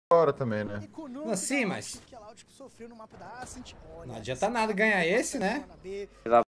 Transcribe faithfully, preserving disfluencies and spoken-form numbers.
hora também, né? Não, sim, mas... Não adianta nada ganhar esse, né?